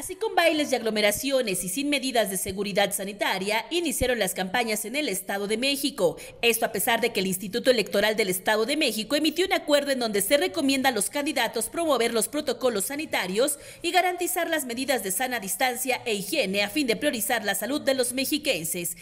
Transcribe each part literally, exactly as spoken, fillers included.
Así, con bailes y aglomeraciones y sin medidas de seguridad sanitaria, iniciaron las campañas en el Estado de México. Esto a pesar de que el Instituto Electoral del Estado de México emitió un acuerdo en donde se recomienda a los candidatos promover los protocolos sanitarios y garantizar las medidas de sana distancia e higiene a fin de priorizar la salud de los mexiquenses.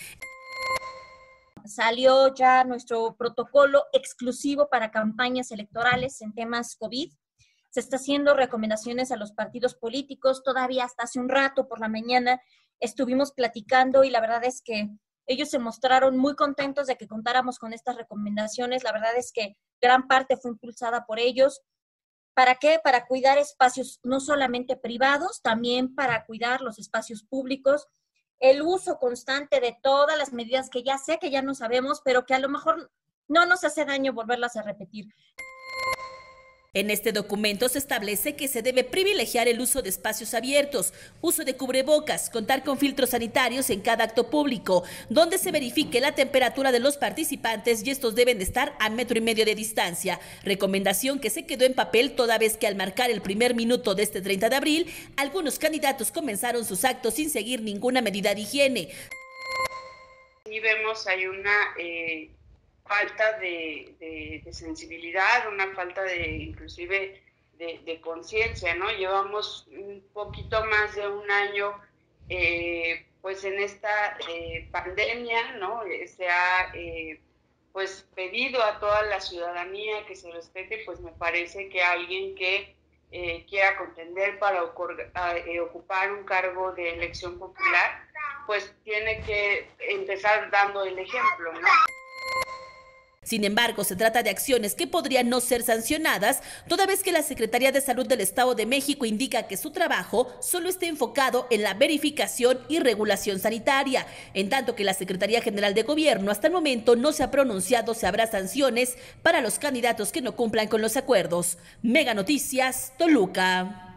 Salió ya nuestro protocolo exclusivo para campañas electorales en temas COVID. Se está haciendo recomendaciones a los partidos políticos. Todavía hasta hace un rato por la mañana estuvimos platicando y la verdad es que ellos se mostraron muy contentos de que contáramos con estas recomendaciones. La verdad es que gran parte fue impulsada por ellos. ¿Para qué? Para cuidar espacios no solamente privados, también para cuidar los espacios públicos. El uso constante de todas las medidas que ya sé que ya no sabemos, pero que a lo mejor no nos hace daño volverlas a repetir. En este documento se establece que se debe privilegiar el uso de espacios abiertos, uso de cubrebocas, contar con filtros sanitarios en cada acto público, donde se verifique la temperatura de los participantes y estos deben de estar a metro y medio de distancia. Recomendación que se quedó en papel toda vez que al marcar el primer minuto de este treinta de abril, algunos candidatos comenzaron sus actos sin seguir ninguna medida de higiene. Y vemos hay una... Eh... falta de, de, de sensibilidad, una falta de inclusive de, de conciencia, ¿no? Llevamos un poquito más de un año eh, pues en esta eh, pandemia, ¿no? Se ha eh, pues pedido a toda la ciudadanía que se respete, pues me parece que alguien que eh, quiera contender para eh, ocupar un cargo de elección popular, pues tiene que empezar dando el ejemplo, ¿no? Sin embargo, se trata de acciones que podrían no ser sancionadas, toda vez que la Secretaría de Salud del Estado de México indica que su trabajo solo está enfocado en la verificación y regulación sanitaria, en tanto que la Secretaría General de Gobierno hasta el momento no se ha pronunciado si habrá sanciones para los candidatos que no cumplan con los acuerdos. Mega Noticias, Toluca.